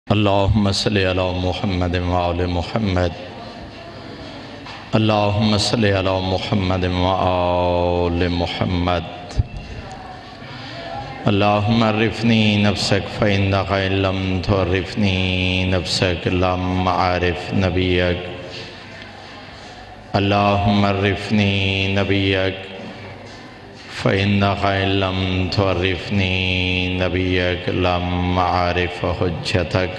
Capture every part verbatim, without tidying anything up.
اللہم صلی علی محمد وآل محمد اللہم صلی علی محمد وآل محمد اللہم عرفنی نفسک فإنک إن لم تعرفنی نفسک لم أعرف نبیک اللہم عرفنی نبیک فإنک إن لم تعرفنی نبیک لم أعرف حجتک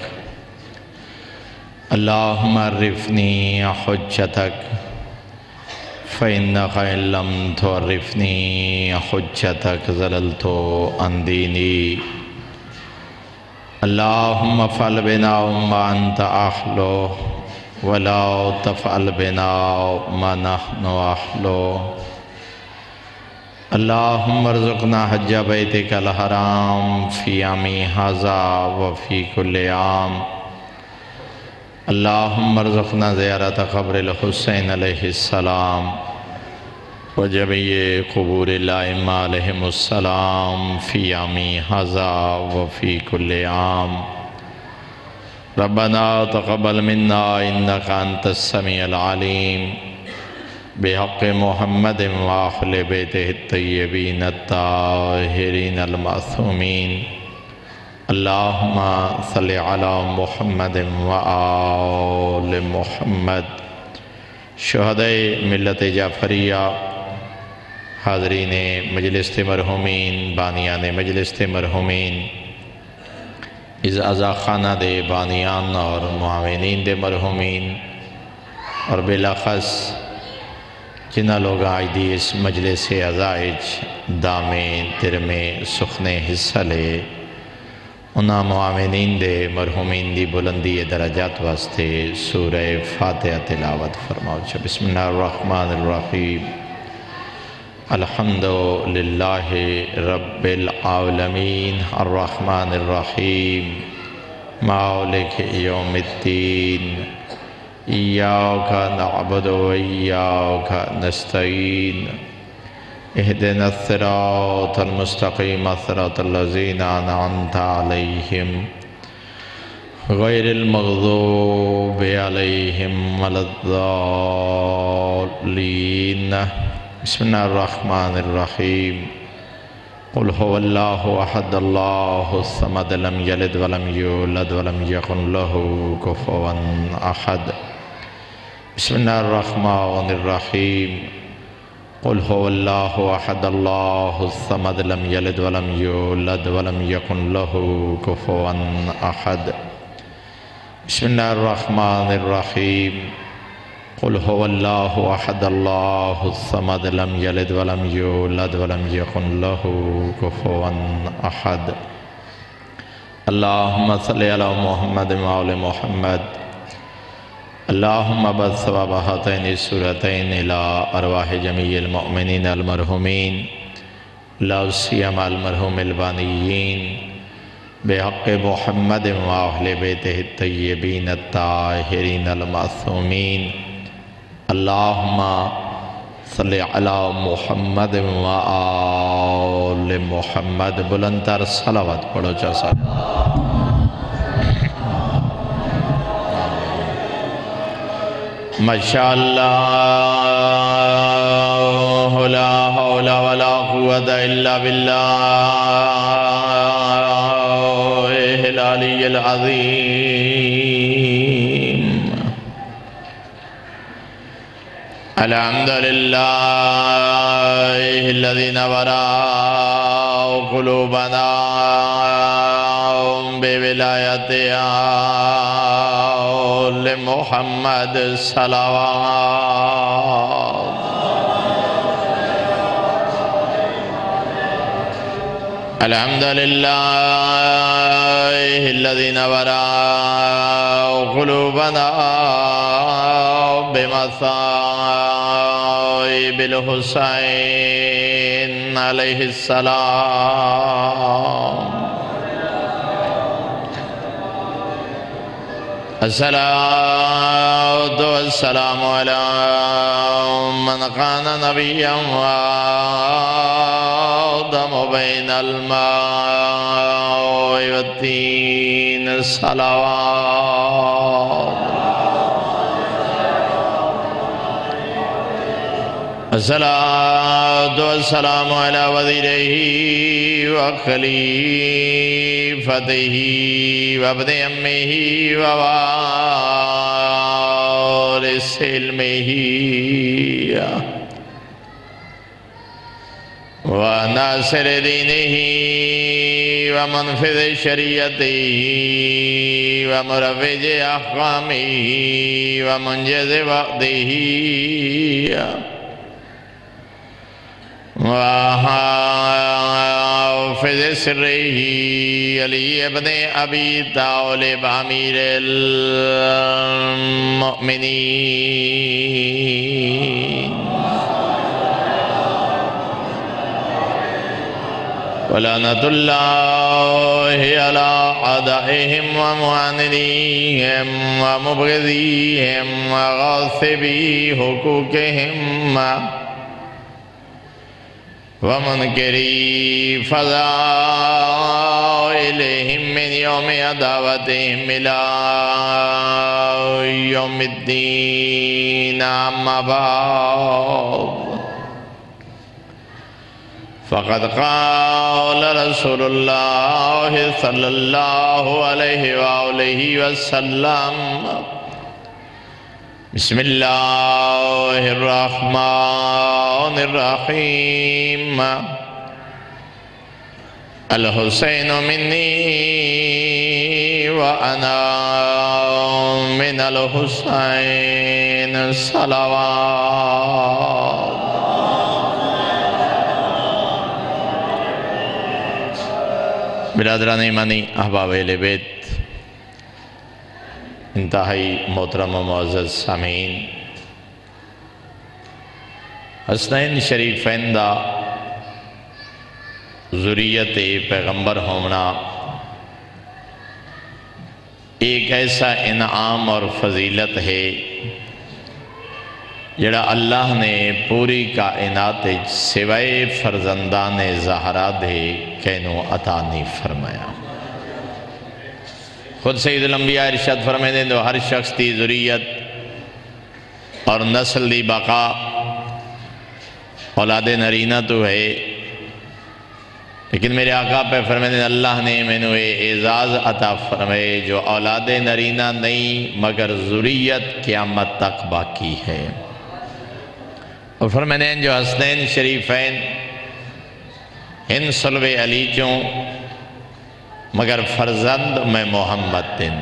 اللہم عرفنی حجتک فإنک إن لم تعرفنی حجتک ضللت عن دینی اللہم افعل بنا ما أنت أهله ولا تفعل بنا ما نحن أهله اللہم ارزقنا حج بیتک الحرام فی عامی ھذا وفی کل عام اللہم ارزقنا زیارت قبر الحسین علیہ السلام وجمیع قبور الائمہ علیہم السلام فی عامی ھذا وفی کل عام ربنا تقبل منا انک انت السمیع العلیم بحق محمد وآل بیتہ الطیبین الطاہرین المعصومین اللہم صلی علی محمد وآل محمد شہداء ملت جعفریہ حاضرین مجلس مرحومین بانیان مجلس مرحومین از ازا خانہ دے بانیان اور معاونین دے مرحومین اور بالاخص جنہ لوگ آج دی اس مجلس عزائج دامیں ترمیں سخنے حصہ لے انہاں معاونین دے مرحومین دی بلندی درجات واسطے سورہ فاتحہ تلاوت فرماؤ چھا بسم اللہ الرحمن الرحیم الحمدللہ رب العالمین الرحمن الرحیم مالک یوم الدین ایاک نعبد و ایاک نستعین اہدنا الصراط المستقیم صراط الذین انعمت علیہم غیر المغضوب علیہم ولا الضالین بسم اللہ الرحمن الرحیم قل هو اللہ احد اللہ الصمد لم یلد ولم یولد ولم یکن له کفوا احد بسم اللہ الرحمن الرحیم قل هو اللہ احد اللہ الصمد لم یلد ولم یولد ولم یکن له کفوا احد بسم اللہ الرحمن الرحیم قل هو اللہ احد اللہ الصمد لم یلد ولم یولد ولم یکن له کفوا احد اللہم صلی علی محمد وآل محمد اللہم بث ثواب ہاتین السورتین الى ارواح جمیع المؤمنین المرحومین لا سیما المرحوم البانیین بحق محمد وآل بیتہ الطیبین الطاہرین المعصومین اللہم صلی علی محمد وآل محمد بلندر صلوات پڑھو چا صاحب ماشاءاللہ لا حول ولا قوة الا باللہ العلی العظیم الحمدللہ الذی نور قلوبنا بولایت محمد صلوات الحمدللہ الذی نور قلوبنا بمصائب الحسین علیہ السلام الصلاة والسلام على من كان نبيا آدم بین الماء والتین صلوات الصلاة والسلام علی وزیرہ وخلیفتہ وابن امہ ووارث علمہ وناصر دینہ ومنفذ شریعتہ ومروج احکامہ ومنجز وعدہ وحافظ سرہ علی ابن ابی طالب امیر المؤمنین ولعنۃ اللہ علی اعدائہم ومعاندیہم ومبغضیہم وغاصبی حقوقہم ومنکری فضائلہم من یوم عداوتہم الى یوم الدین اما بعد فقد قال رسول اللہ صلی اللہ علیہ وآلہ وسلم بسم اللہ الرحمن الرحیم الحسین منی وانا من الحسین صلوات برادران ایمانی احباب اہل بیت انتہائی محترم و معزز سامعین حسنین شریفین دا ذریت پیغمبر ہونا ایک ایسا انعام اور فضیلت ہے جڑا اللہ نے پوری کائنات سوائے فرزندان زہرا دے کینو عطا نہیں فرمایا۔ خود سید الانبیاء ارشاد فرمائے دیں تو ہر شخص دی ذریت اور نسل دی بقا اولاد نرینہ تو ہے، لیکن میرے آقا پہ فرمائے دیں اللہ نے میں نے اعزاز عطا فرمائے جو اولاد نرینہ نہیں مگر ذریت قیامت تک باقی ہے۔ اور فرمائے دیں جو حسنین شریفین ہن صلب علی چوں مگر فرزند میں محمد دن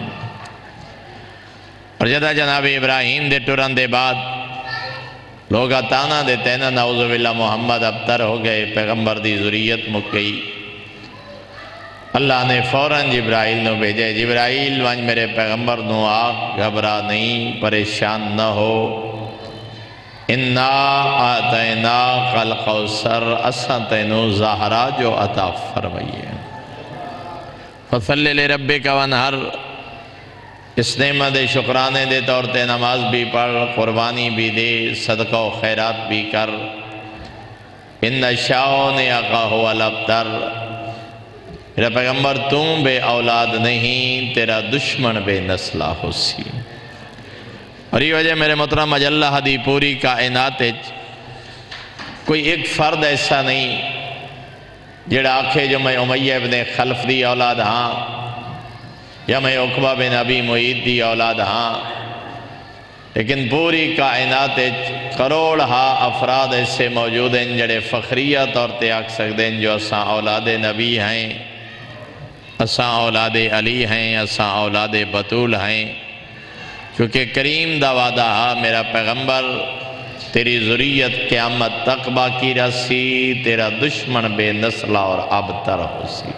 اور جدہ جناب ابراہیم دے ٹران دے بعد لوگا تانا دے تینا نعوذ باللہ محمد ابتر ہو گئے، پیغمبر دی ذریت مک گئی۔ اللہ نے فوراً جبرائیل نو بھیجے، جبرائیل وانج میرے پیغمبر نو آگ گھبرا نہیں پریشان نہ ہو، اِنَّا آتَيْنَا الْقَوْثَرَ اساں تینو زہرا جو عطا فرمائیے۔ فَصَلِّ لِرَبِّكَ وَانْحَرْ، اس نعمت شکرانے دے طور تے نماز بھی پڑھ، قربانی بھی دے، صدقہ و خیرات بھی کر۔ اِنَّ شَانِئَكَ هُوَ الْأَبْتَرُ، میرا پیغمبر تم بے اولاد نہیں، تیرا دشمن بے نسلہ ہو سی۔ اور یہ وجہ میرے محترم اجلہ دی پوری کائنات کوئی ایک فرد ایسا نہیں جڑا آکھے جو میں امیہ ابن خلف دی اولاد ہاں یا میں عقبہ بن ابی معید دی اولاد ہاں، لیکن پوری کائنات کروڑ ہاں افراد ایسے موجود ہیں جڑے فخریہ طور تے آکھ سکتے ہیں جو اساں اولاد نبی ہیں، اساں اولاد علی ہیں، اساں اولاد بطول ہیں، کیونکہ کریم دا وعدہ ہاں میرا پیغمبر تیری ذریت قیامت تک باقی رسی، تیرا دشمن بے نسلہ اور ابتر ہو سی۔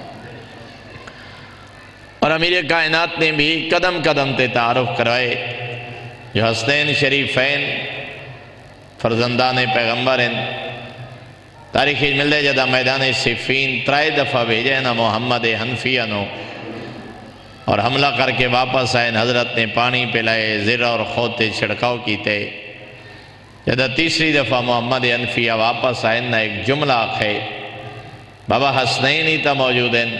اور امیر کائنات نے بھی قدم قدم تے تعارف کروائے جو حسنین شریفین فرزندان پیغمبر ہیں۔ تاریخی ملدے جدہ میدان صفین ترائے دفعہ بھیجے نا محمد حنفیہ نو اور حملہ کر کے واپس آئے، حضرت نے پانی پلائے، زر اور خوتے چھڑکاؤ کیتے۔ جدہ تیسری دفعہ محمد حنفیہ واپس آئے نا ایک جملہ آکھے، بابا حسنین ہی تا موجود ہیں،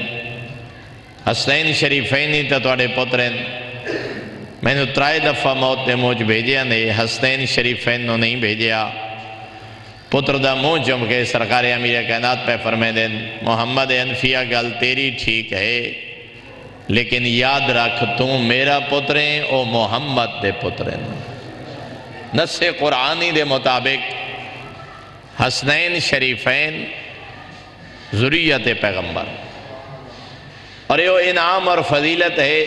حسنین شریفین ہی تا توڑے پترین، میں نے ترائے دفعہ موت نے موج بھیجیا نہیں، حسنین شریفین نو نہیں بھیجیا، پتر دا موج جم کے سرکار امیر کائنات پہ فرمائے دیں محمد انفیہ گل تیری ٹھیک ہے، لیکن یاد رکھ تم میرا پتریں او محمد دے پتریں۔ نص قرآنی دے مطابق حسنین شریفین ذریت پیغمبر، اور یہ انعام اور فضیلت ہے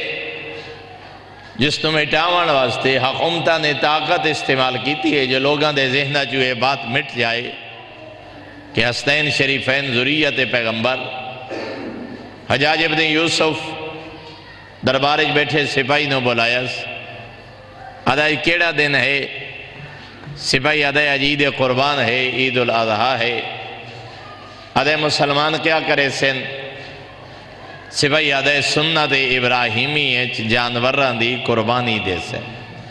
جس تو مٹاون واسطے حکومتہ نے طاقت استعمال کیتی ہے جو لوگاں دے ذہنہ جو یہ بات مٹ جائے کہ حسنین شریفین ذریت پیغمبر۔ حجاج ابن یوسف دربارج بیٹھے سپاہی نو بلایس، ادائی کیڑا دن ہے؟ سپاہی ادائی عجید قربان ہے، عید الاضحیٰ ہے۔ ادائی مسلمان کیا کرے سن؟ سپاہی ادائی سنت ابراہیمی جانوران دی قربانی دے سن۔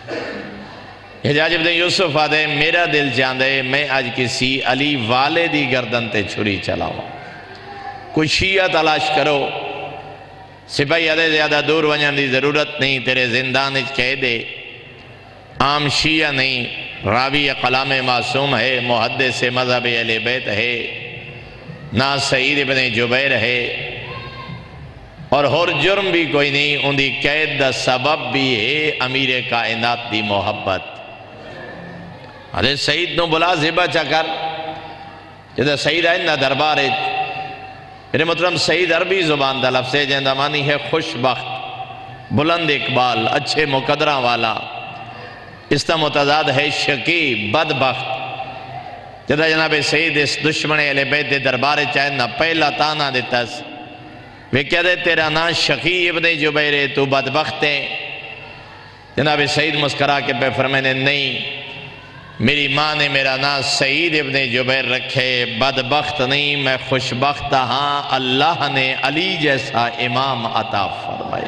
حجاج ابن یوسف ادائی میرا دل چاندے میں آج کسی علی والے دی گردن تے چھری چلاؤں، کوئی شیعہ تلاش کرو۔ سپاہی ادائی زیادہ دور ونجن دی ضرورت نہیں، تیرے زندان اچ کہہ دے عام شیعہ نہیں، راوی کلام معصوم ہے، محدث مذہب اہل بیت ہے، نا سعید ابن جبیر ہے، اور ہر جرم بھی کوئی نہیں، ان دی قید دا سبب بھی ہے امیر کائنات دی محبت۔ حضرت سعید نو بلا زبا چکر جدہ سعید آئین نا دربار ہے، میرے محترم سعید عربی زبان دا لفظ ہے جہاں معنی ہے خوش بخت، بلند اقبال، اچھے مقدرہ والا۔ اس کا متضاد ہے شقی، بدبخت۔ جدہ جناب سعید اس دشمن اہل بیت دے دربار چاہے نہ پہلا تانا دیتا س وہ کہہ دے تیرا نا شقی ابن جبیر تو بدبخت ہے۔ جناب سعید مسکرا کے پہ فرمائے نہیں، میری ماں نے میرا نا سعید ابن جبیر رکھے، بدبخت نہیں، میں خوشبخت ہاں، اللہ نے علی جیسا امام عطا فرمائے۔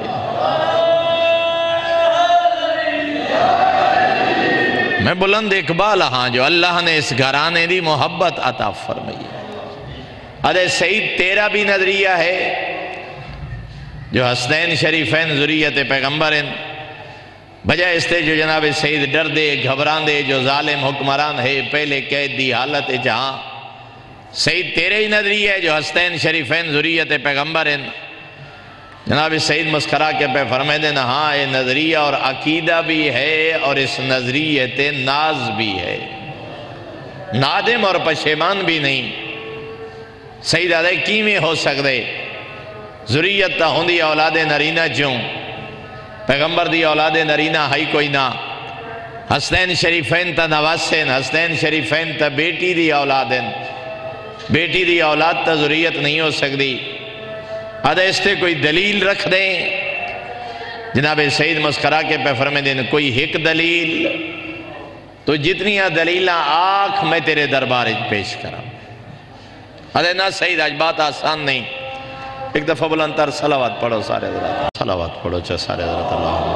میں بلند اقبال ہاں جو اللہ نے اس گھرانے دی محبت عطا فرمائی۔ ارے سعید تیرا بھی نظریہ ہے جو حسنین شریفین ذریت پیغمبر ہیں، بجائے اس تے جو جناب سعید ڈر دے گھبران دے جو ظالم حکمران ہے پہلے قید دی حالت جہاں، سعید تیرے ہی نظریہ ہے جو حسنین شریفین ذریت پیغمبر ہیں۔ جناب سعید مسکرا کے پہ فرمائے دینا ہاں یہ نظریہ اور عقیدہ بھی ہے اور اس نظریت ناز بھی ہے، نادم اور پشیمان بھی نہیں۔ سعید آدھے کی میں ہو سکتے ذریت تا ہوندی اولاد نرینہ چوں، پیغمبر دی اولاد نرینہ ہائی کوئی نہ، حسنین شریفین تا نواسین، حسنین شریفین تا بیٹی دی اولادین، بیٹی دی اولاد تا ذریت نہیں ہو سکتی۔ آدھے اس تے کوئی دلیل رکھ دیں؟ جناب سعید مسکرا کے پہ فرمائے دیں کوئی ایک دلیل تو جتنی دلیلہ آنکھ میں تیرے دربار پیش کرا۔ آدھے نا سعید آج بات آسان نہیں، ایک دفعہ بلندر صلوات پڑھو سارے حضرات، صلوات پڑھو چاہ سارے حضرات اللہ۔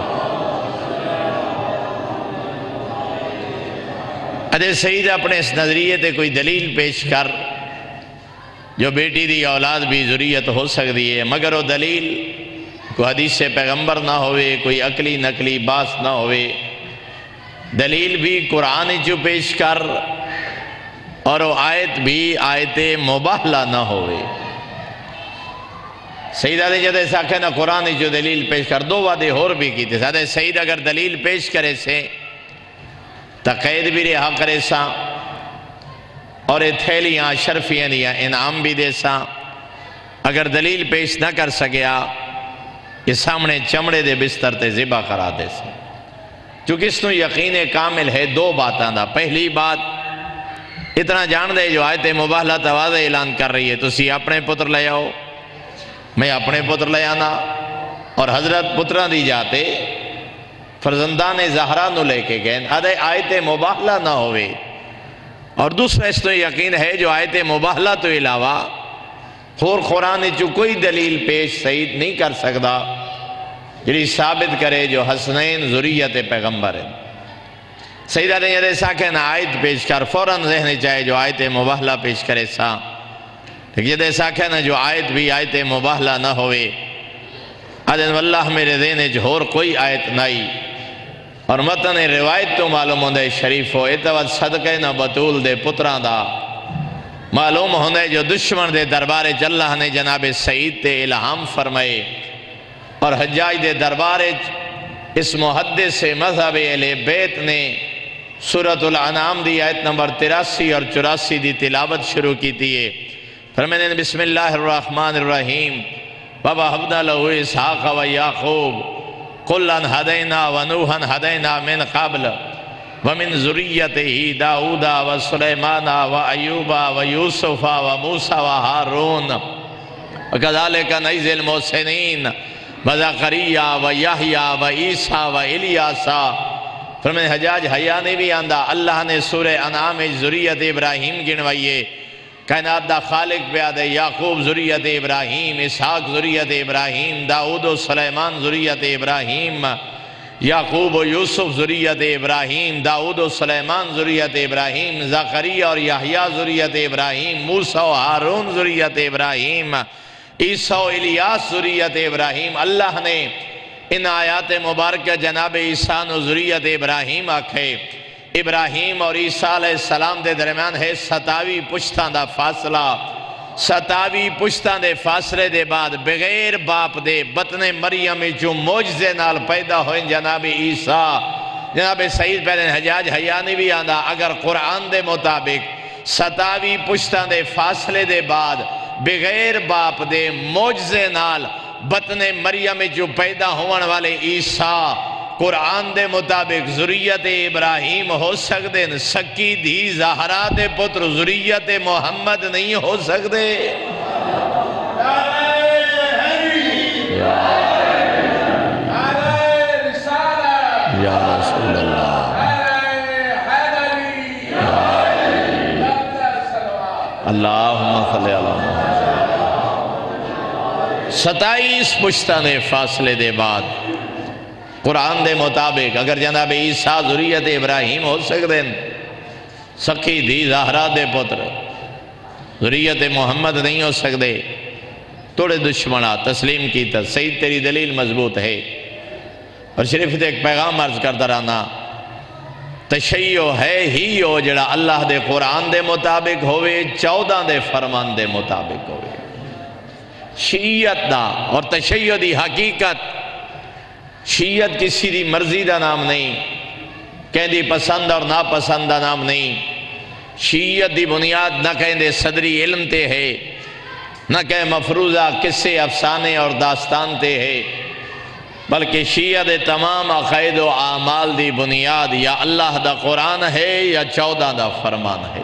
آدھے سعید اپنے اس نظریے تے کوئی دلیل پیش کر جو بیٹی دی اولاد بھی ذریت ہو سکتی ہے، مگر وہ دلیل کوئی حدیث پیغمبر نہ ہوئے، کوئی عقلی نقلی باس نہ ہوئے، دلیل بھی قرآن جو پیش کر اور وہ آیت بھی آیت مباہلہ نہ ہوئے۔ سعید آدھے جدے ساکھے نہ قرآن جو دلیل پیش کر، دو وعدے اور بھی کی تھے۔ آدھے سعید اگر دلیل پیش کرے سے تقید بھی رہا کرے سا اور تھیلیاں شرفیاں دیا انعام بھی دے سا، اگر دلیل پیش نہ کر سکیا یہ سامنے چمڑے دے بستر تے ذبح کرا دے سا۔ چونکہ اس نے یقین کامل ہے دو باتاں دا۔ پہلی بات اتنا جان دے جو آیت مباہلہ تواضع اعلان کر رہی ہے، تو سی اپنے پتر لے آؤ، میں اپنے پتر لے آنا، اور حضرت پتران دی جاتے فرزندان زہرا نو لے کے گئے، آدھے آیت مباہلہ نہ ہوئے۔ اور دوسرا اس تو یقین ہے جو آیت مباہلہ تو علاوہ خور قرآن جو کوئی دلیل پیش سعید نہیں کر سکتا جی ثابت کرے جو حسنین ذریت پیغمبر ہے۔ سعید آدھے یہ سا کہ نہ آیت پیش کر، فوراً ذہن چاہے جو آیت مباہلہ پیش کرے سا، یہ دیسا کہنا جو آیت بھی آیت مباہلہ نہ ہوئے آدھن واللہ میرے دینے جھور کوئی آیت نائی اور متن روایت تو معلوم ہوندے شریف ہو اتواد صدقے نہ بطول دے پتران دا معلوم ہوندے جو دشمن دے دربارے اللہ نے جناب سعید تے الہام فرمائے اور حجاج دے دربارے اس محدث سے مذہب اہل بیت نے سورۃ الانعام دی آیت نمبر تراسی اور چوراسی دی تلاوت شروع کی تھی فرمانے بسم اللہ الرحمن الرحیم وَوَهَبْنَا لَهُ إِسْحَاقَ وَيَعْقُوبَ كُلًّا هَدَيْنَا وَنُوحًا هَدَيْنَا مِنْ قَبْلُ وَمِنْ ذُرِّيَّتِهِ دَاوُودَ وَسُلَيْمَانَ وَأَيُّوبَ وَيُوسُفَ وَمُوسَى وَهَارُونَ وَكَذَلِكَ نَجْزِي الْمُحْسِنِينَ وَزَكَرِيَّا وَيَحْيَا وَعِیسیٰ وَإِلیاسَ فرمانے حجاج حیانی بھی آندہ اللہ نے سورہ انعام ذریت ابراہیم گنوائیے کائنات دا خالق بیادے یعقوب ذریت ابراہیم اسحاق ذریت ابراہیم داؤد و سلیمان ذریت ابراہیم یعقوب و یوسف ذریت ابراہیم داؤد و سلیمان ذریت ابراہیم زکریا اور یحییٰ ذریت ابراہیم موسیٰ و ہارون ذریت ابراہیم عیسیٰ و الیاس ذریت ابراہیم اللہ نے ان آیات مبارکہ جناب عیسیٰ و ذریت ابراہیم آکھے ابراہیم اور عیسیٰ علیہ السلام دے درمیان ہے ستاوی پشتان دا فاصلہ ستاوی پشتان دے فاصلے دے بعد بغیر باپ دے بطن مریم جو موجزے نال پیدا ہوئیں جناب عیسیٰ جناب سعید پہلے حجاج حیانی بھی آندہ اگر قرآن دے مطابق ستاوی پشتان دے فاصلے دے بعد بغیر باپ دے موجزے نال بطن مریم جو پیدا ہونے والے عیسیٰ قرآن دے مطابق ذریت ابراہیم ہو سکتے ہیں سکی دھی زہرا دے پتر ذریت محمد نہیں ہو سکتے یا رسول اللہ اللہم صلی اللہ ستائیس پشتانے فاصلے دے بعد قرآن دے مطابق اگر جناب عیسیٰ ذریت ابراہیم ہو سکتے ہیں سکی دھی زہرا دے پتر ذریت محمد نہیں ہو سکتے توڑے دشمنہ تسلیم کی تا سعید تیری دلیل مضبوط ہے اور شریف دے ایک پیغام عرض کرتا رہنا تشیع ہے ہی ہو جڑا اللہ دے قرآن دے مطابق ہوئے چودہ دے فرمان دے مطابق ہوئے شیعت دا اور تشیع دی حقیقت شیعت کسی دی مرضی دا نام نہیں کہیں دی پسند اور ناپسند دا نام نہیں شیعت دی بنیاد نہ کہیں دے صدری علم تے ہے نہ کہیں مفروضہ قصے افسانے اور داستان تے ہے بلکہ شیعہ دے تمام عقائد و اعمال دی بنیاد یا اللہ دا قرآن ہے یا چودہ دا فرمان ہے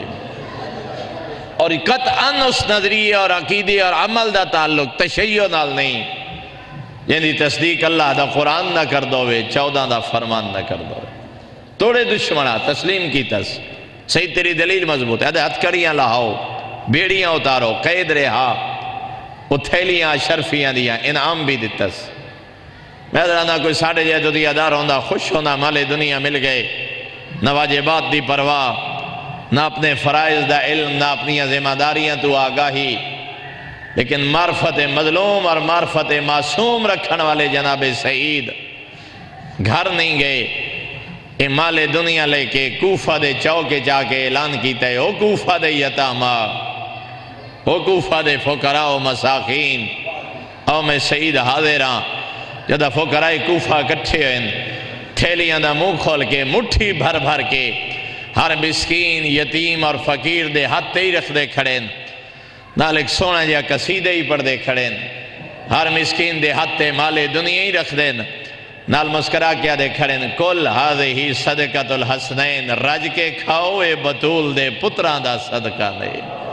اور قطعاً اس نظریے اور عقیدے اور عمل دا تعلق تشیع نال نہیں یعنی تصدیق اللہ دا قرآن نہ کر دوے چودہ دا فرمان نہ کر دوے توڑے دشمنہ تسلیم کی تس صحیح تیری دلیل مضبوط ہے ہتھکڑیاں لاؤ بیڑیاں اتارو قید رہا اتھیلیاں شرفیاں دیا انعام بھی دیتس میں درانا کوئی ساڑھے جائے تو دیا دار ہوندہ خوش ہوندہ مال دنیا مل گئے نہ واجبات دی پرواہ نہ اپنے فرائض دا علم نہ اپنی ذمہ داریاں تو آگاہی لیکن معرفت مظلوم اور معرفت معصوم رکھن والے جناب سعید گھر نہیں گئے اے مال دنیا لے کے کوفہ دے چوکے جا کے اعلان کیتا ہے او کوفہ دے یتامہ او کوفہ دے فقراء و مساکین او میں سعید حاضران جدہ فقراء کوفہ کٹھے ہیں تھیلیاں دا منہ کھول کے مٹھی بھر بھر کے ہر مسکین یتیم اور فقیر دے ہاتھ ہی رکھ دے کھڑے نال ایک سونا جا قصیدے ہی پڑھ دے کھڑے ہر مسکین دے ہاتھ مال دنیا ہی رکھ دے نال مسکرا کیا دے کھڑے کل ہذہ صدقۃ الحسنین رج کے کھاؤ اے بطول دے پتران دا صدقہ دے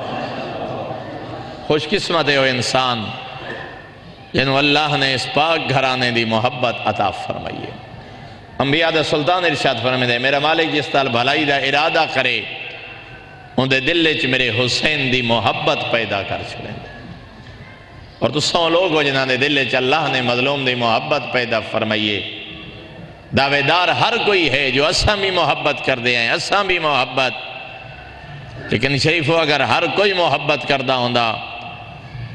خوش قسمت ہے وہ انسان جنہوں اللہ نے اس پاک گھرانے دی محبت عطا فرمائیے انبیاء دا سلطان ارشاد فرمائے دے میرا مالک جس طال بھلائی دا ارادہ کرے ان دے دلے چ میرے حسین دی محبت پیدا کر چھڑیں اور تو سو لوگ ہو جنہاں دے دلے چ اللہ نے مظلوم دی محبت پیدا فرمائیے دعوے دار ہر کوئی ہے جو اساں بھی محبت کر دے ہیں اساں بھی محبت لیکن شریفو اگر ہر کوئی محبت کردہ ہوندہ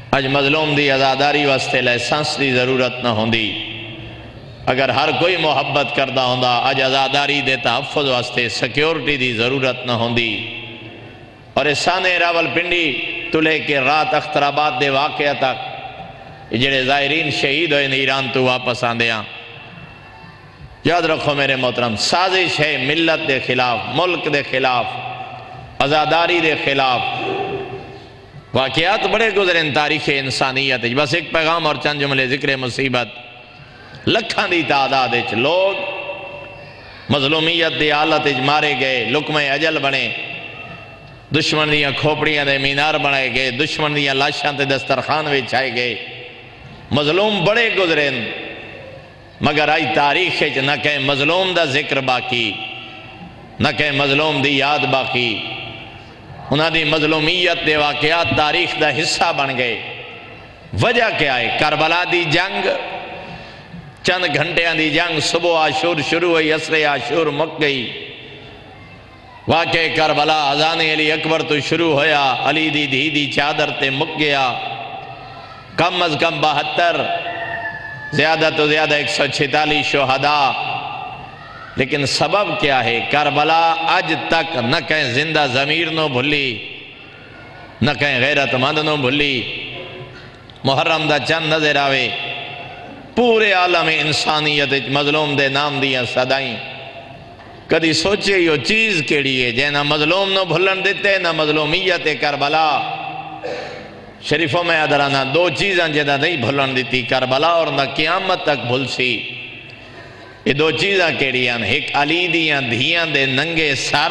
اج مظلوم دی آزاداری واسطے لائسنس دی ضرورت نہ ہوندی، اگر ہر کوئی محبت کردہ ہوندا اج آزاداری دے تحفظ واسطے سیکیورٹی دی ضرورت نہ ہوندی۔ اور اسانے راول پنڈی تو لے کے رات اخترآباد دے واقعہ تک جڑے ظاہرین شہید ہوئے ایران تو واپس آندیاں، یاد رکھو میرے محترم، سازش ہے ملت دے خلاف، ملک دے خلاف، آزاداری دے خلاف۔ واقعات بڑے گزریں تاریخ انسانیت، بس ایک پیغام اور چند جملے ذکر مصیبت۔ لکھاں دی تعداد وچ لوگ مظلومیت دی حالت وچ مارے گئے، لقمہ اجل بنے، دشمن دیاں کھوپڑیاں دے مینار بنائے گئے، دشمن دیاں لاشاں تے دسترخوان وچھائے گئے، مظلوم بڑے گزریں، مگر آئی تاریخ وچ نہ کہ مظلوم دا ذکر باقی، نہ کہ مظلوم دی یاد باقی۔ انہاں دی مظلومیت دے واقعات تاریخ دا حصہ بن گئے۔ وجہ کیا ہے؟ کربلا دی جنگ، چند گھنٹیاں دی جنگ، صبح عاشور شروع ہوئی، عصر عاشور مک گئی۔ واقع کربلا اذان علی اکبر تو شروع ہویا، علی دی دھی دی چادر تے مک گیا۔ کم از کم بہتر، زیادہ تو زیادہ ایک سو چھتالیس شہداء۔ لیکن سبب کیا ہے؟ کربلا اج تک نہ کہیں زندہ ضمیر نو بھلی، نہ کہیں غیرت مند نو بھلی۔ محرم دا چند نظر آوے، پورے عالم انسانیت مظلوم دے نام دیا صدائیں۔ کدی سوچے یہ چیز کیڑی ہے جے نہ مظلوم نو بھلن دیتے نہ مظلومیت کربلا۔ شریفوں میں ادرانا دو چیزاں جدہ نہیں بھلن دیتی، کربلا اور نہ قیامت تک بھل سی۔ یہ دو چیزاں کیڑی ہیں، ایک علی دیاں دھیاں دے ننگے سر،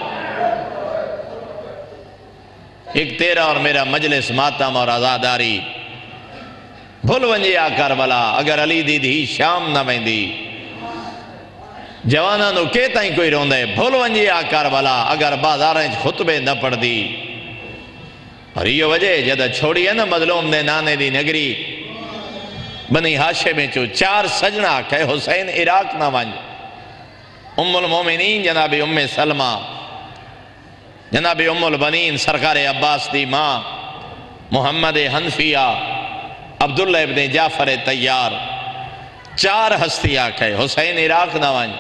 ایک تیرا اور میرا مجلس ماتم اور آزاداری۔ بھول ونجے آ کربلا اگر علی دی دھی شام نہ ویندی، جوانا نو کہتا ہی کوئی روندے، بھول ونجے آ کربلا اگر بازاریں خطبے نہ پڑھ دی۔ اور یہ وجہ جدہ چھوڑی ہے نا مظلوم نے نانے دی نگری بنی ہاشم میں چو چار سجنہ کہ حسین عراق نہ ونج، ام المومنین جناب ام سلمہ، جناب ام البنین سرکار عباس دی ماں، محمد حنفیہ، عبداللہ ابن جعفر تیار، چار ہستیاں کہ حسین عراق نہ ونج۔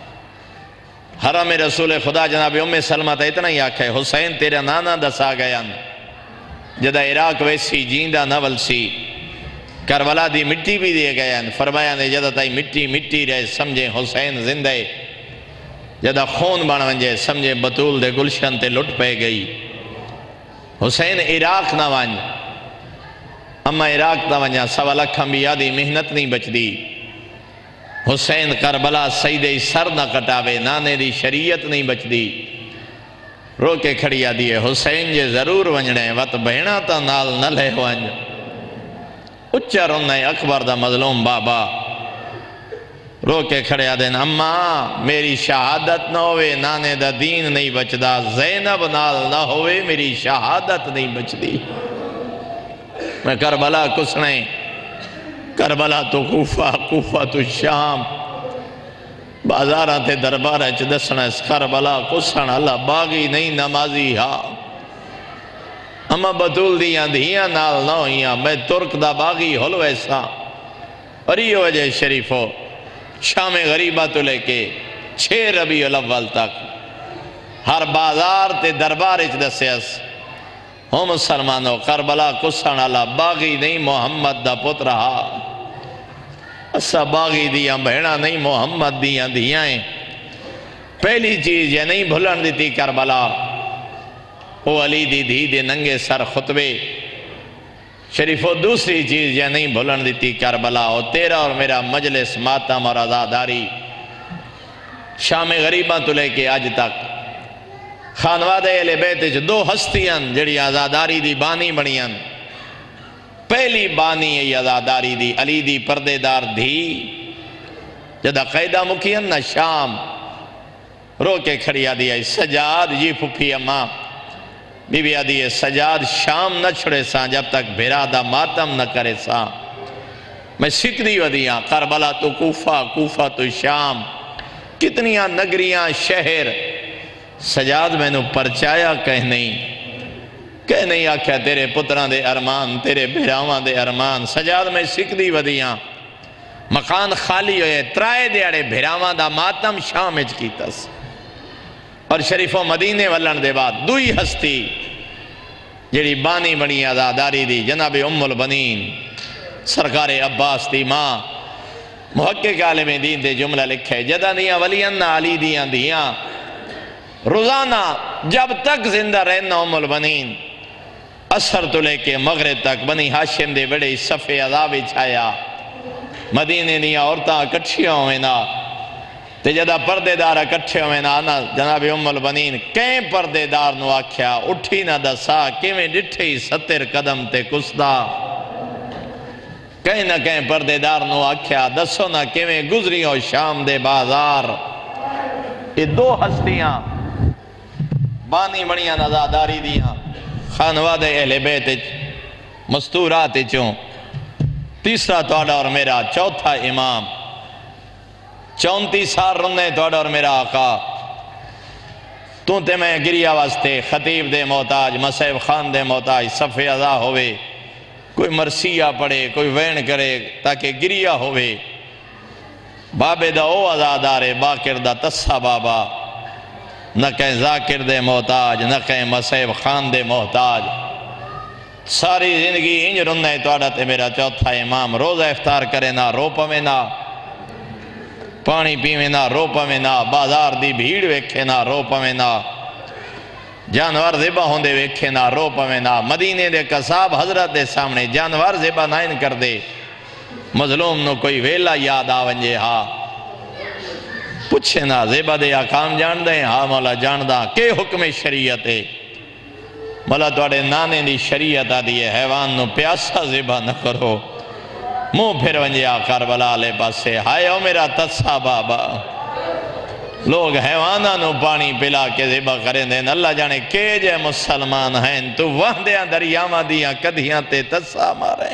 حرم رسول خدا جناب ام سلمہ تا اتنا ہی آکھے حسین تیرا نانا دسا گیا، جدہ عراق ویسی جیندہ نول سی، کربلا دی مٹی بھی دیے گئے، فرمایا نے جدہ تائی مٹی مٹی رہے سمجھے حسین زندہ، جدہ خون بان ونجے سمجھے بطول دے گلشن تے لٹ پہ گئی۔ حسین عراق نہ ونج، اما عراق نہ ونجا سوا لکھ انبیاء دی محنت نہیں بچ دی۔ حسین کربلا سیدے سر نہ کٹاوے، نانے دی شریعت نہیں بچ دی۔ رو کے کھڑیا دیئے حسین جے ضرور ونجنے وقت بہنا تا نال نہ لے ونج۔ اچھا رونے اکبر دا مظلوم بابا رو کے کھڑیا دین، اماں میری شہادت نہ ہوئے نانے دا دین نہیں بچدا، زینب نال نہ ہوئے میری شہادت نہیں بچ دی۔ میں کربلا کسنے، کربلا تو کوفہ، کوفہ تو شام، بازاراں تے دربارہ چ دسنا اس کربلا کسن اللہ باغی نہیں نمازی ہاں۔ اما بطول دیاں دھیاں نال نہ ہویاں، میں ترک دا باغی ہل ویسا۔ اور یہ وجہ شریفو شام غریبہ تو لے کے چھ ربیع الاول تک ہر بازار تے دربار اچ دسیس، ہو مسلمانوں کربلا کسن اللہ باغی نہیں محمد دا پت رہا۔ اسا باغی دیاں بہنا نہیں محمد دیاں دھیاں ہیں۔ پہلی چیز یہ نہیں بھلن دیتی کربلا، وہ علی دی دھی دے ننگے سر خطبے شریفو۔ دوسری چیز یہ نہیں بھلن دیتی کربلا، وہ تیرا اور میرا مجلس ماتم اور آزاداری۔ شام غریبہ تو لے کے آج تک خانواد اہل بیت دو ہستیاں جڑی آزاداری دی بانی بنیاں۔ پہلی بانی ہے آزاداری دی علی دی پردے دار دھی، جدہ قیدہ مکین نہ شام، رو کے کھڑیا دیا سجاد یہ پھپھی اماں بی بی آدھی سجاد شام نہ چھڑے ساں جب تک بھیرادہ ماتم نہ کرے ساں۔ میں سکھ دی ودیاں کربلا تو کوفہ، کوفہ تو شام، کتنیاں نگریاں شہر، سجاد میں نو پرچایا کہہ نہیں کہ نہیں آکھیا تیرے پتران دے ارمان تیرے بھراواں دے ارمان سجاد میں سکھ دی ودیاں مکان خالی ہوئے ترائے دیاڑے بھراواں دا ماتم شام اچ کیتاس اور شریف و مدینے والن دے بعد دوئی ہستی جڑی بانی بنی آزاداری دی جناب ام البنین سرکار عباس دی ماں محقق عالم دین دے جملہ لکھے جدہ دیاں ولیاں علی دیاں دیاں روزانہ جب تک زندہ رہنا ام البنین اثر تو لے کے مغرب تک بنی ہاشم دے بڑے صفے عذاب چھایا مدینے دیاں عورتاں کٹھیاں ہوئے نا تے جدہ پردے دارہ کٹھے ہوئے نا آنا جناب ام البنین کہیں پردے دار نو آکھیا اٹھی نہ دسا کیویں ڈٹھے ہی ستر قدم تے کسدا کہیں نہ کہیں پردے دار نو آکھیا دسو نہ کیویں گزری ہو شام دے بازار یہ دو ہستیاں بانی بڑیاں نزاداری دیاں خانواد اہل بیت مستورات چوں تیسرا توڑا اور میرا چوتھا امام چونتی سار رنے توڑا اور میرا آقا تو تے میں گریا واسطے خطیب دے محتاج مسیب خان دے محتاج صفحے عزا ہوئے کوئی مرثیہ پڑھے کوئی وین کرے تاکہ گریا ہوئے بابے دا او عزادارے باکر دا تسا بابا نہ کہیں ذاکر دے محتاج نہ کہیں مسیب خان دے محتاج ساری زندگی انج رنے توڑا تے میرا چوتھا امام روزہ افطار کرے نا رو پوے نا پانی پیوے نا رو پوے نا بازار دی بھیڑ ویکھے نا رو پوے نا جانور ذبح ہوندے ویکھے نا رو پوے نا مدینے دے قصاب حضرت دے سامنے جانور ذبح نائن کر دے مظلوم نو کوئی ویلا یاد آونجے ہاں پوچھے نا ذبح دے احکام جان دیں ہاں مولا جان دا کہ حکم شریعت ہے مولا توڑے نانے دی شریعت آدھی ہے حیوان نو پیاسا ذبح نہ کرو منہ پھر ونجے آ کربلا لے پاسے ہائے او میرا تسا بابا لوگ حیوانہ نو پانی پلا کے ذبح کریں دیں اللہ جانے کہ جے مسلمان ہیں تو وحدیاں دریاواں دیاں کدھیاں تے تسا ماریں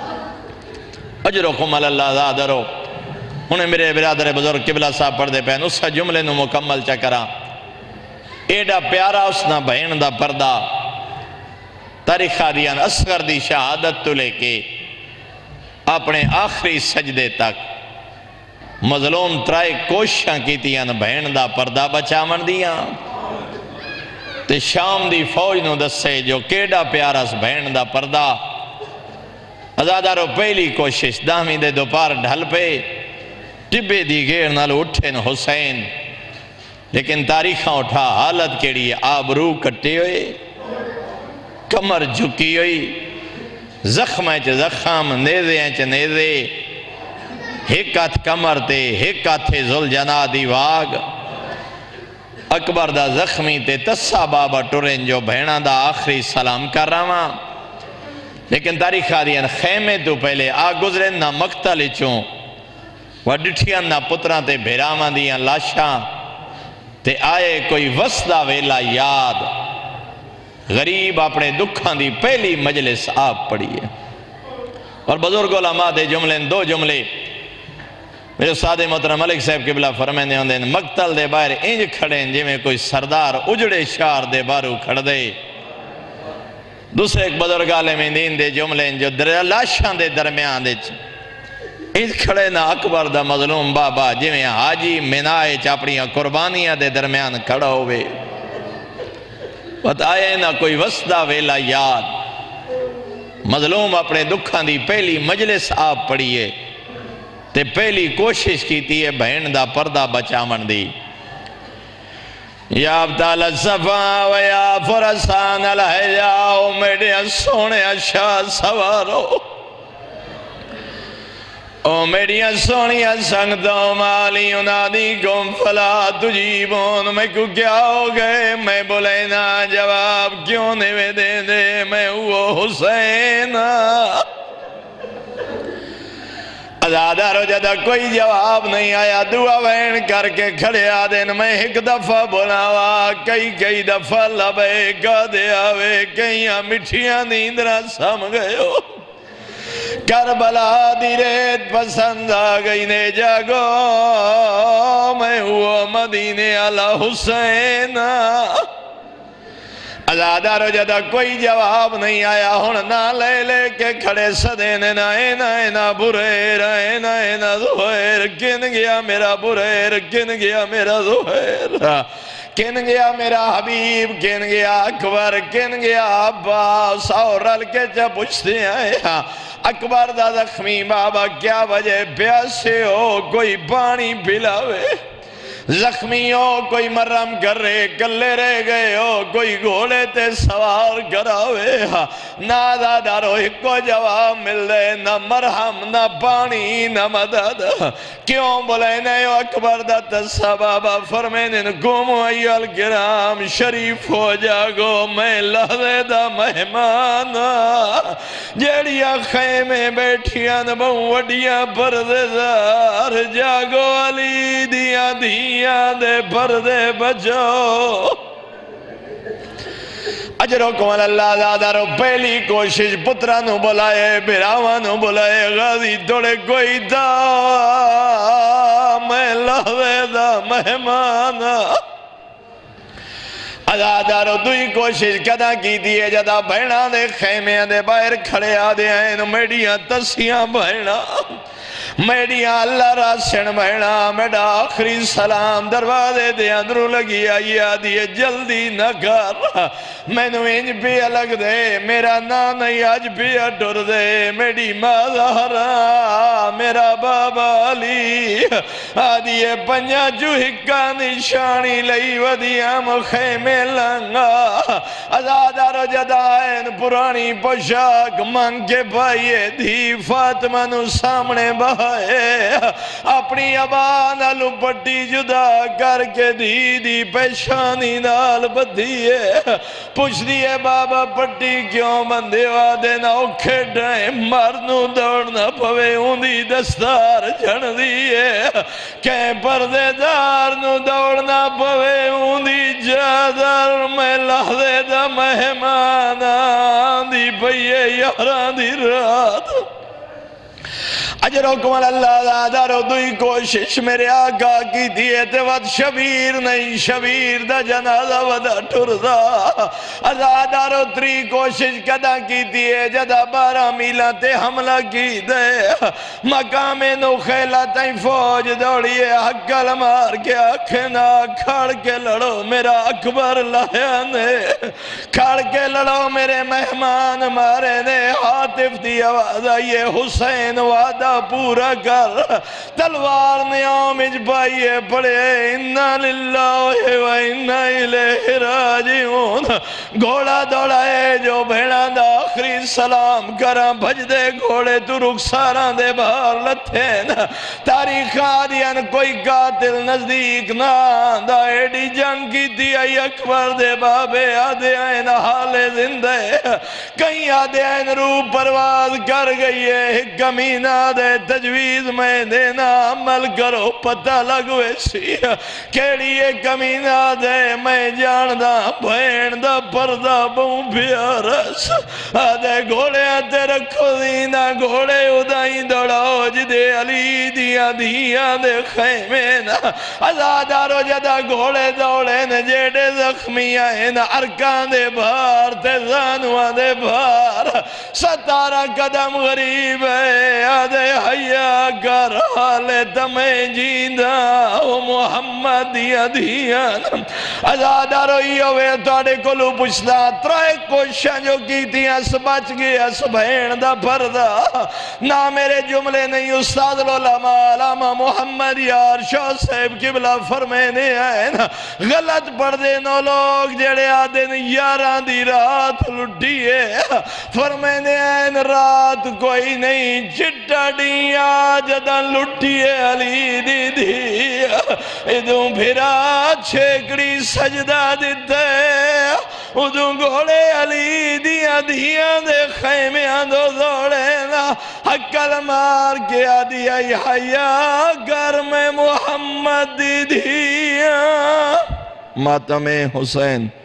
اجرکم اللہ زادرو انہیں میرے برادر بزرگ قبلہ صاحب پڑھ دے پہن اس جملے نو مکمل چکرا ایڈا پیارا اس نا بہن دا پردہ تاریخہ دیاں اصغر دی شہادت تو لے کے اپنے آخری سجدے تک مظلوم ترائے کوششاں کی تیاں بہن دا پردہ بچامن دیاں تے شام دی فوج نو دسے جو کیڑا پیارا اس بہن دا پردہ ازادارو پہلی کوشش دامی دے دوپار ڈھل پہ ٹبے دی گیر نالو اٹھے نو حسین لیکن تاریخاں اٹھا حالت کیڑی آبرو کٹے ہوئے کمر جھکی ہوئی زخم ہے چھ زخم نیزے ہیں چھ نیزے ہکت کمر تے ہکت زل جنا دی واگ اکبر دا زخمی تے تسا بابا ٹورن جو بہنہ دا آخری سلام کر رہا لیکن تاریخہ دیاں خیمے تو پہلے آ گزرے نہ مقتل چوں وڈٹھیاں نہ پتران تے بھیراواں دیاں لاشاں تے آئے کوئی وسدہ ویلا یاد غریب اپنے دکھاں دی پہلی مجلس آپ پڑھی ہے اور بزرگ علماء دے جملے دو جملے میرے استاد محترم ملک صاحب قبلہ فرمائنے ہوندے مقتل دے باہر انج کھڑے جی میں کوئی سردار اجڑے شار دے بارو کھڑ دے دوسرے ایک بزرگ عالم دین دے جملے جو لاشاں دے درمیان دے انج کھڑے نا اکبر دا مظلوم بابا جی میں حاجی منائے چاپڑیاں قربانیاں دے درمیان کھڑا ہوئے بتائے نہ کوئی وسدہ ویلا یاد مظلوم اپنے دکھاں دی پہلی مجلس آپ پڑھیے تے پہلی کوشش کی تھی ہے بہن دا پردہ بچامن دی یا ابتال الصفا و یا فرسان الحجاؤ میڈے سونے شاہ سوارو او میڈیاں سونیاں سنگتوں مالی انادی کم فلا تجیبون میں کو کیا ہو گئے میں بولے نا جواب کیوں نہیں دے دے میں وہ حسین ازادارو جدہ کوئی جواب نہیں آیا دعا وین کر کے کھڑے آدن میں ایک دفعہ بناوا کئی کئی دفعہ لبے گا دے آوے کئیاں مٹھیاں نیندرہ سم گئے ہو کربلا دی ریت پسند آگئی نے جاگو میں ہوا مدینے علی حسین ازادارو جدا کوئی جواب نہیں آیا ہون نہ لے لے کے کھڑے صدین نہ اینا اینا بریر اینا اینا زہیر کن گیا میرا بریر کن گیا میرا زہیر کن گیا میرا حبیب کن گیا اکبر کن گیا عباس اور رل کے جب پوچھتے ہیں اکبر دا زخمی بابا کیا وجہ پیاسے ہو کوئی پانی پلاوے زخمی ہو کوئی مرم کر رہے کلے رہ گئے ہو کوئی گھوڑے تے سوار کراوے نادا دارو ایک کو جواب مل دے نہ مرہم نہ پانی نہ مدد کیوں بولے نیو اکبر دا تسا بابا فرمینن گومو ایو الگرام شریف ہو جاگو میں لہدے دا مہمان جیڑیا خیمے بیٹھیاں بہن وڈیاں پردزار جاگو علی دیا دیا دے پردے بچو اجرو کمال اللہ دادارو پہلی کوشش پترانو بلائے بیراوانو بلائے غازی توڑے کوئی دا میں لہوے دا مہمانا ازادارو دوئی کوشش کدا کی دیئے جدا بہنا دے خیمے دے باہر کھڑے آدھے ہیں میڈیاں تسیاں بہنا میڈیاں اللہ راسن بہنا میڈا آخری سلام دروازے دے اندرو لگی آئی آدھیے جلدی نہ کر میں نو انج بھی الگ دے میرا نانی آج بھی اٹھر دے میڈی ماں زہرا میرا بابا علی آدھیے پنجا جو ہکا نشانی لئی ودیاں مخیمے لنگا ازادارو جدائن پرانی پوشاک مانگ کے پائیے دھی فاطمہ نو سامنے بہائے اپنی ابان علو پٹی جدا کر کے دی دی پیشانی نال بدھیے پوچھ دیئے بابا پٹی کیوں بندے وادے نہ اوکھے ڈائیں مرنو دوڑنا پوے ہوندی دستار جھن دیئے کہیں پردے دار نو دوڑنا پوے ہوندی جادر میں لحظے دا مہمان آندی پئیے یاران دی رات اجرو کمال اللہ دادارو دوئی کوشش میرے آقا کی دیئے تے ود شبیر نہیں شبیر دا جنازہ ودا ٹھردا ازادارو تری کوشش کدا کی دیئے جدا بارہ میلہ تے حملہ کی دے مقام نو خیلہ تائیں فوج دوڑیے حقل مار کے اکھنا کھڑ کے لڑو میرا اکبر لہیانے کھڑ کے لڑو میرے مہمان مارے نے حاطف دی آواز آئیے حسین وعدہ پورا کر تلوار نے آمج بائیے پڑے انہا للہ و انہا الہ راجعون گھوڑا دوڑائے جو بھیڑا دا آخری سلام کرا بھج دے گھوڑے تو رخساراں دے باہر لتھین تاریخ آدین کوئی قاتل نزدیک نہ دا ایڈی جنگ کی دی آئی اکبر دے بابے آدھے آئین حال زندے کہیں آدھے آئین روح پرواز کر گئی ہے کمینہ دے تجویز میں دینا عمل کرو پتہ لگوے سی کیڑی ایک کمینہ دے میں جاندہ بھین دا پردہ بہن پیارس آدھے گھوڑے آتے رکھو دینا گھوڑے ادائیں دوڑاؤ جدے علی دیا دیا دے خیمین ازادارو جدا گھوڑے دوڑے نے جیڑے زخمی آئین ارکان دے بھار تے زانوان دے بھار ستارہ قدم غریب ہے آدھے حیاء کر حال تمہیں جیندہ او محمد دیا دیان ازادارو ایوے توڑے کلو پچھتا ترائے کوششاں جو کی تھی اس بچ گیا اس بہن دا پردہ نہ میرے جملے نہیں استاد العلماء علامہ محمد یار شاہ صاحب قبلہ فرمینے آئے نا غلط پردے نو لوگ جڑے آدھے یاران دی رات لٹیے فرمینے آئے نا رات کوئی نہیں چٹا ڈیا جدہ لٹیے علی دی دی ادھوں بھرا چھیکڑی سجدہ دیتے ادھوں گھوڑے علی دیا دیا دے خیمیاں دو دوڑے نا حقل مار کیا دیا حیاء گر میں محمد دی دیا ماتم حسین